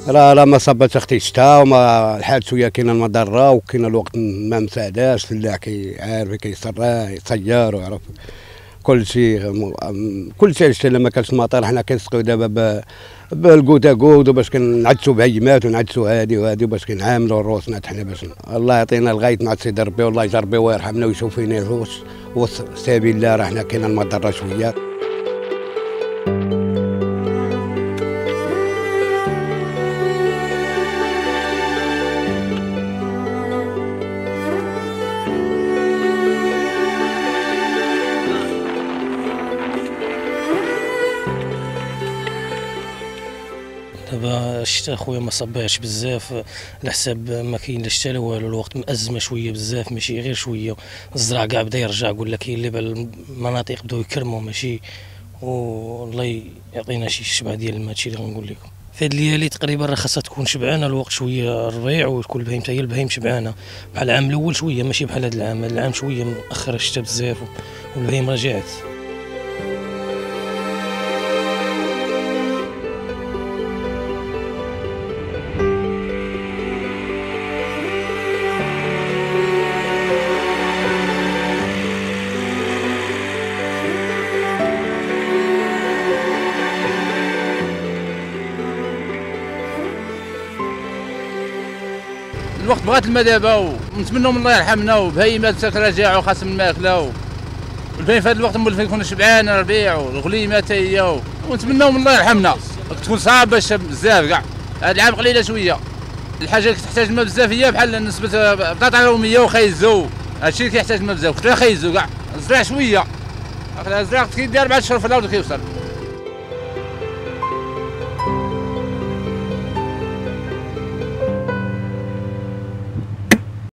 راه ما صابت اختي الشتا وما الحال شويه كاينه المضره وكاينه الوقت ما مساعداش الفلاح كيعرف كيصرا يصير ويعرف كل شيء الشتا لما كانش المطر حنا كنسقيو دابا بالكوتا كود باش كنعدسوا بهيمات ونعدسوا هادي وهادي باش كنعاملوا روسنا حنا باش الله يعطينا الغايت مع سيدي ربي والله يجربي ويرحمنا ويشوف فينا سبيل الله راه حنا كاينه المضره شويه. دابا الشتا خويا ما صباش بزاف على حساب ما كاين لا شتا لا والو، الوقت مأزمه شويه بزاف ماشي غير شويه، الزرع كاع بدا يرجع، قول لك اللي المناطق بداو يكرموا ماشي، والله يعطينا شي شبع ديال الماء، هادشي اللي غنقول لكم. في هاد الليالي تقريبا راه خاصها تكون شبعانه، الوقت شويه الربيع وكل البهيم حتى هي البهيم شبعانه، بحال العام الاول شويه ماشي بحال هاد العام، هاد العام شويه مأخر الشتا بزاف والبهيم رجعت. الوقت بغات الماء دابا ونتمنوا من الله يرحمنا وبهيمات تراجعوا خاصهم الماكله والبهيم في هذا الوقت مولف يكون شبعان ربيع والغليمه حتى هي، ونتمنوا من الله يرحمنا. تكون صعبه بزاف كاع، هذا العام قليله شويه. الحاجه اللي كتحتاج الماء بزاف هي بحال نسبه بطاطا الروميه وخيزو، هادشي اللي كيحتاج الماء بزاف، كنت خيزو كاع الزرع شويه، الزرع كيدير 4 اشهر في الارض كيوصل.